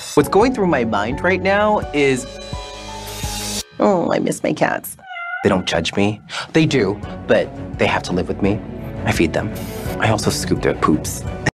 What's going through my mind right now is, oh, I miss my cats. They don't judge me. They do, but they have to live with me. I feed them. I also scoop their poops.